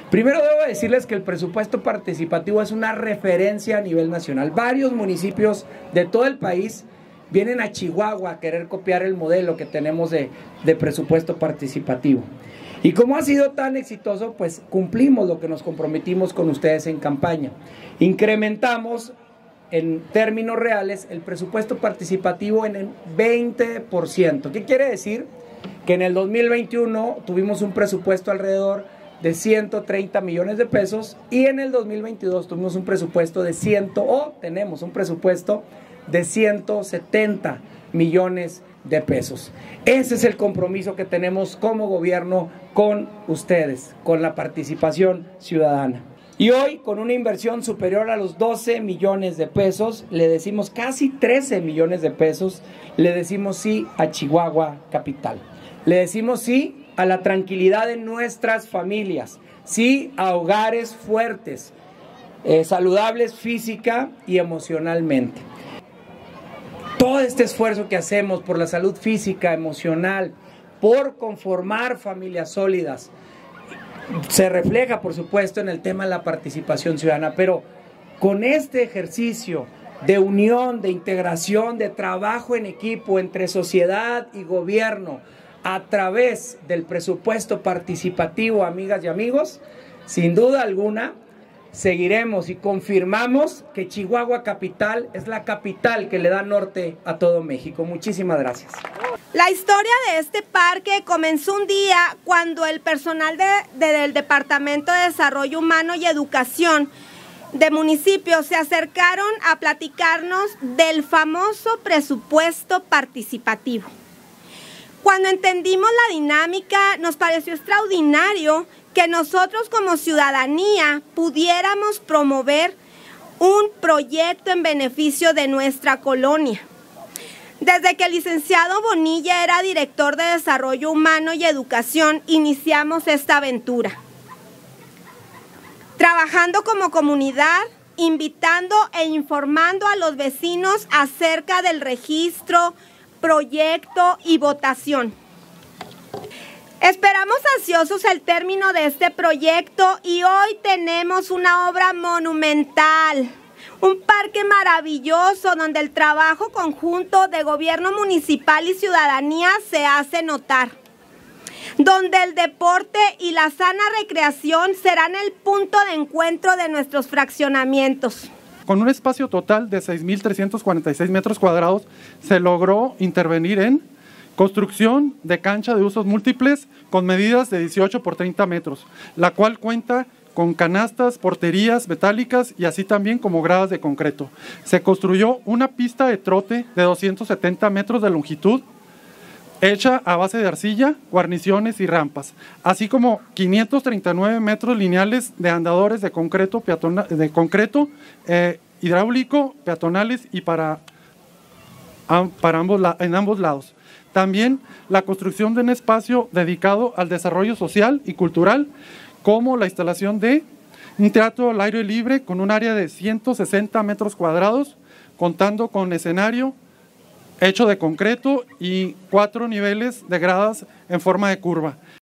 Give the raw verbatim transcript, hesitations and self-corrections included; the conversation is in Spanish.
Primero debo decirles que el presupuesto participativo es una referencia a nivel nacional. Varios municipios de todo el país vienen a Chihuahua a querer copiar el modelo que tenemos de, de presupuesto participativo. Y como ha sido tan exitoso, pues cumplimos lo que nos comprometimos con ustedes en campaña. Incrementamos en términos reales el presupuesto participativo en el veinte por ciento. ¿Qué quiere decir? Que en el dos mil veintiuno tuvimos un presupuesto alrededor de ciento treinta millones de pesos y en el dos mil veintidós tuvimos un presupuesto de cien o tenemos un presupuesto de ciento setenta millones de pesos. Ese es el compromiso que tenemos como gobierno con ustedes, con la participación ciudadana. Y hoy, con una inversión superior a los doce millones de pesos, le decimos casi trece millones de pesos, le decimos sí a Chihuahua capital. Le decimos sí a la tranquilidad de nuestras familias, sí a hogares fuertes, eh, saludables física y emocionalmente. Todo este esfuerzo que hacemos por la salud física, emocional, por conformar familias sólidas, se refleja, por supuesto, en el tema de la participación ciudadana, pero con este ejercicio de unión, de integración, de trabajo en equipo entre sociedad y gobierno, a través del presupuesto participativo, amigas y amigos, sin duda alguna, seguiremos y confirmamos que Chihuahua capital es la capital que le da norte a todo México. Muchísimas gracias. La historia de este parque comenzó un día cuando el personal de, de, del Departamento de Desarrollo Humano y Educación de municipios se acercaron a platicarnos del famoso presupuesto participativo. Cuando entendimos la dinámica, nos pareció extraordinario que nosotros como ciudadanía pudiéramos promover un proyecto en beneficio de nuestra colonia. Desde que el licenciado Bonilla era director de Desarrollo Humano y Educación, iniciamos esta aventura. Trabajando como comunidad, invitando e informando a los vecinos acerca del registro, proyecto y votación. Esperamos ansiosos el término de este proyecto y hoy tenemos una obra monumental, un parque maravilloso donde el trabajo conjunto de gobierno municipal y ciudadanía se hace notar, donde el deporte y la sana recreación serán el punto de encuentro de nuestros fraccionamientos. Con un espacio total de seis mil trescientos cuarenta y seis metros cuadrados, se logró intervenir en construcción de cancha de usos múltiples con medidas de dieciocho por treinta metros, la cual cuenta con canastas, porterías metálicas y así también como gradas de concreto. Se construyó una pista de trote de doscientos setenta metros de longitud, hecha a base de arcilla, guarniciones y rampas, así como quinientos treinta y nueve metros lineales de andadores de concreto, peatona, de concreto eh, hidráulico, peatonales y para, para ambos, en ambos lados. También la construcción de un espacio dedicado al desarrollo social y cultural, como la instalación de un teatro al aire libre con un área de ciento sesenta metros cuadrados, contando con escenario hecho de concreto y cuatro niveles de gradas en forma de curva.